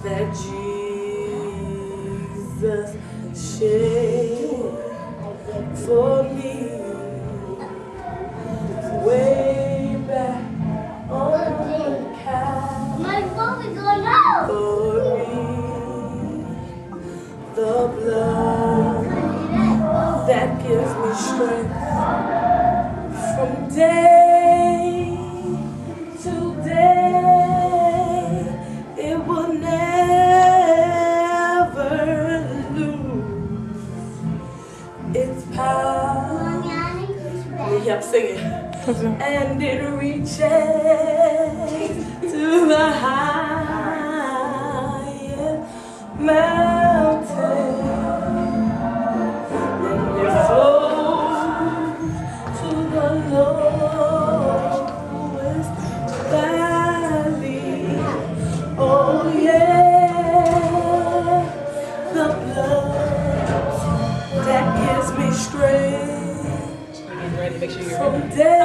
that Jesus shed for me way back on Calvary. The blood that gives me strength from day to day, it will never lose its power. We kept singing. And it reaches to the highest mountain, and it flows to the lowest valley. Oh yeah, the blood that gives me strength from day